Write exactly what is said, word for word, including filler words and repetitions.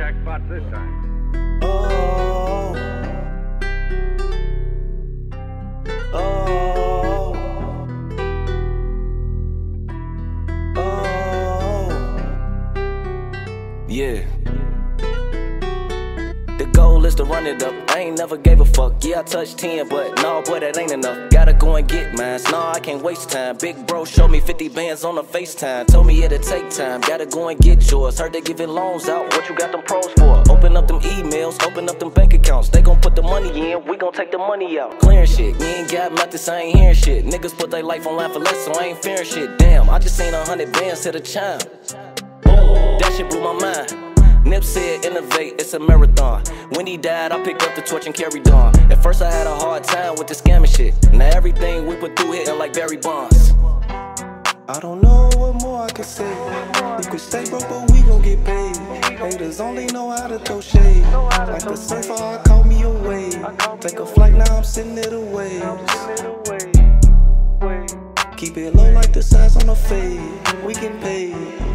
jackpot this time. Oh, oh, oh, yeah. The goal is to run it up. I ain't never gave a fuck. Yeah, I touched ten, but nah, boy, that ain't enough. Gotta go and get mine. Nah, I can't waste time. Big bro showed me fifty bands on the FaceTime. Told me it'd take time. Gotta go and get yours. Heard they giving loans out. What you got them pros for? Open up them emails. Open up them bank accounts. They gon' put the money in. We gon' take the money out. Clearing shit. You ain't got methods. I ain't hearing shit. Niggas put their life on line for less, so I ain't fearing shit. Damn, I just seen a hundred bands hit a chime. That shit blew my mind. Nip said innovate, it's a marathon. When he died, I picked up the torch and carried on. At first I had a hard time with the scamming shit. Now everything we put through hitting like Barry Bonds. I don't know what more I can say. We could stay broke, but we gon' get paid. Haters only know how to throw shade. Like the surfer, I caught me a wave. Take a flight, now I'm sitting near the waves. Keep it low like the size on the fade. We get paid.